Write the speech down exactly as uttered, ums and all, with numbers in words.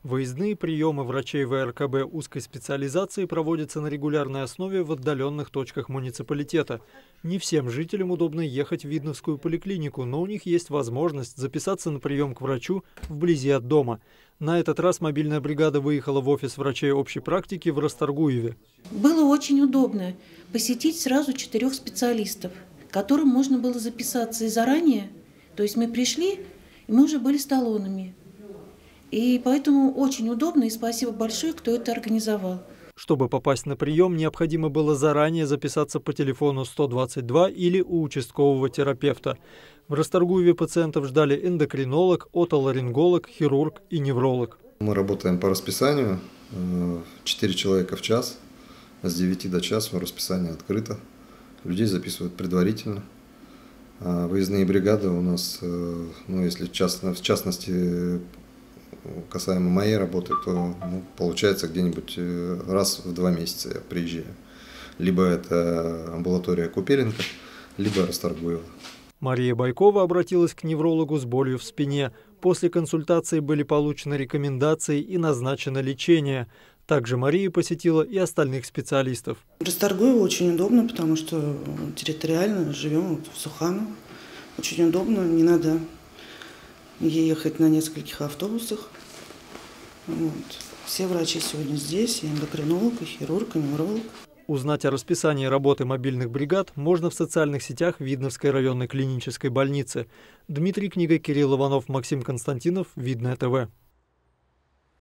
Выездные приемы врачей вэ эр ка бэ узкой специализации проводятся на регулярной основе в отдаленных точках муниципалитета. Не всем жителям удобно ехать в Видновскую поликлинику, но у них есть возможность записаться на прием к врачу вблизи от дома. На этот раз мобильная бригада выехала в офис врачей общей практики в Расторгуеве. Было очень удобно посетить сразу четырех специалистов, которым можно было записаться и заранее. То есть мы пришли, и мы уже были с талонами. И поэтому очень удобно, и спасибо большое, кто это организовал. Чтобы попасть на прием, необходимо было заранее записаться по телефону сто двадцать два или у участкового терапевта. В Расторгуеве пациентов ждали эндокринолог, отоларинголог, хирург и невролог. Мы работаем по расписанию, четыре человека в час, с девяти до часу расписание открыто. Людей записывают предварительно. Выездные бригады у нас, ну, если в частности касаемо моей работы, то ну, получается где-нибудь раз в два месяца я приезжаю. Либо это амбулатория Купеленко, либо Расторгуева. Мария Байкова обратилась к неврологу с болью в спине. После консультации были получены рекомендации и назначено лечение. Также Мария посетила и остальных специалистов. Расторгуева очень удобно, потому что территориально живем в Суханово. Очень удобно, не надо ехать на нескольких автобусах. Вот. Все врачи сегодня здесь, и эндокринолог, и хирург, и невролог. Узнать о расписании работы мобильных бригад можно в социальных сетях Видновской районной клинической больницы. Дмитрий Книга, Кирилл Иванов, Максим Константинов, Видное ТВ.